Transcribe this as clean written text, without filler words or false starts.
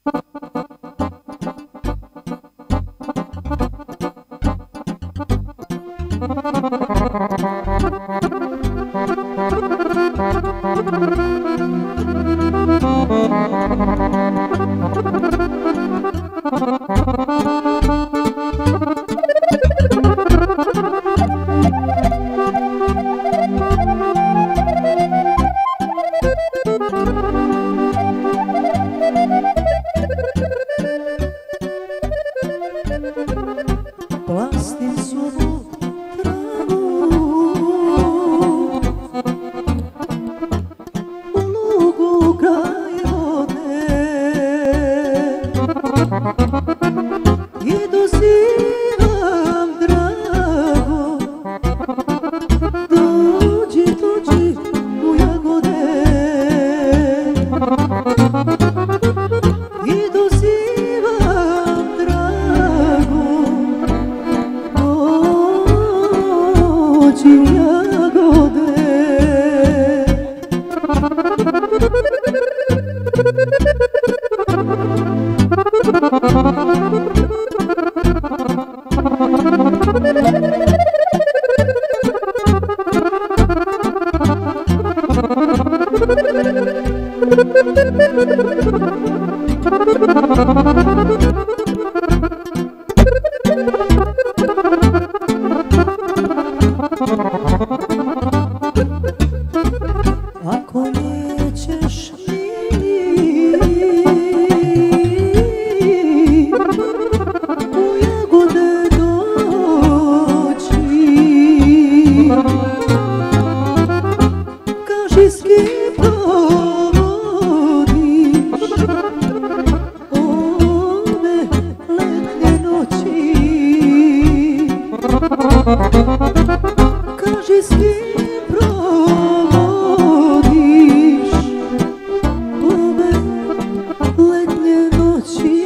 Plastim svoju travu u lugu kraj vode i dozivam drago, dođi, dođi u jagode i dozivam drago, dođi u jagode. Ako nećeš mili u jagode doći, kaži s kim provodiš ove letnje noći, kaži s kim provodiš ove letnje noći.